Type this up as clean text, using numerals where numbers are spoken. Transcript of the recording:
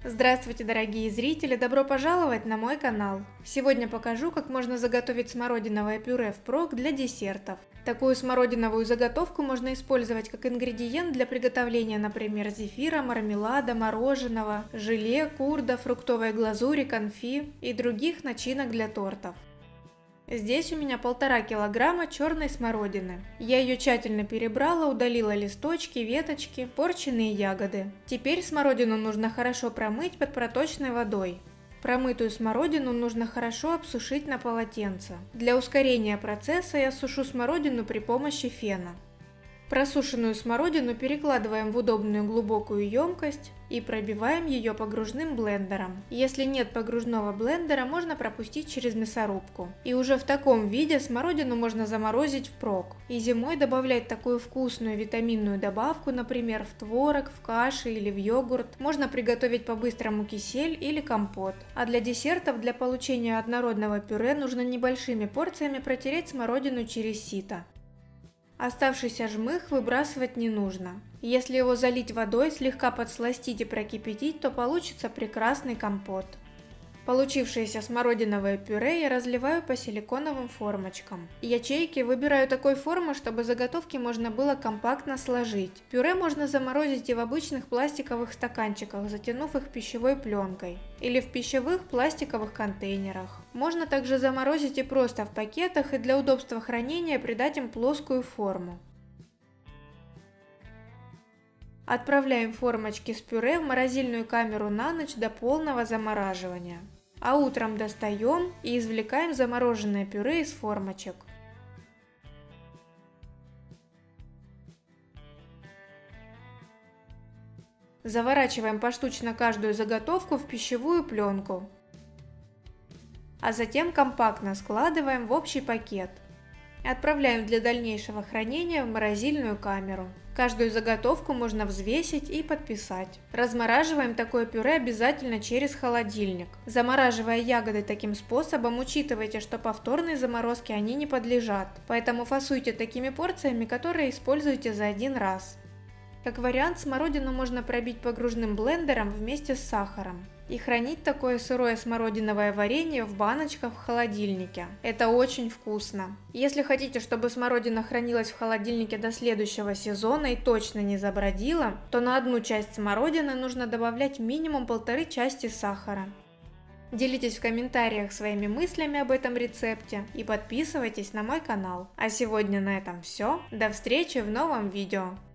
Здравствуйте, дорогие зрители! Добро пожаловать на мой канал! Сегодня покажу, как можно заготовить смородиновое пюре впрок для десертов. Такую смородиновую заготовку можно использовать как ингредиент для приготовления, например, зефира, мармелада, мороженого, желе, курда, фруктовой глазури, конфи и других начинок для тортов. Здесь у меня 1,5 килограмма черной смородины. Я ее тщательно перебрала, удалила листочки, веточки, порченные ягоды. Теперь смородину нужно хорошо промыть под проточной водой. Промытую смородину нужно хорошо обсушить на полотенце. Для ускорения процесса я сушу смородину при помощи фена. Просушенную смородину перекладываем в удобную глубокую емкость и пробиваем ее погружным блендером. Если нет погружного блендера, можно пропустить через мясорубку. И уже в таком виде смородину можно заморозить впрок. И зимой добавлять такую вкусную витаминную добавку, например, в творог, в каши или в йогурт. Можно приготовить по-быстрому кисель или компот. А для десертов, для получения однородного пюре, нужно небольшими порциями протереть смородину через сито. Оставшийся жмых выбрасывать не нужно. Если его залить водой, слегка подсластить и прокипятить, то получится прекрасный компот. Получившееся смородиновое пюре я разливаю по силиконовым формочкам. Ячейки выбираю такой формы, чтобы заготовки можно было компактно сложить. Пюре можно заморозить и в обычных пластиковых стаканчиках, затянув их пищевой пленкой, или в пищевых пластиковых контейнерах. Можно также заморозить и просто в пакетах, и для удобства хранения придать им плоскую форму. Отправляем формочки с пюре в морозильную камеру на ночь до полного замораживания. А утром достаем и извлекаем замороженное пюре из формочек. Заворачиваем поштучно каждую заготовку в пищевую пленку, а затем компактно складываем в общий пакет. Отправляем для дальнейшего хранения в морозильную камеру. Каждую заготовку можно взвесить и подписать. Размораживаем такое пюре обязательно через холодильник. Замораживая ягоды таким способом, учитывайте, что повторной заморозке они не подлежат. Поэтому фасуйте такими порциями, которые используете за один раз. Как вариант, смородину можно пробить погружным блендером вместе с сахаром и хранить такое сырое смородиновое варенье в баночках в холодильнике. Это очень вкусно. Если хотите, чтобы смородина хранилась в холодильнике до следующего сезона и точно не забродила, то на одну часть смородины нужно добавлять минимум 1,5 части сахара. Делитесь в комментариях своими мыслями об этом рецепте и подписывайтесь на мой канал. А сегодня на этом все. До встречи в новом видео.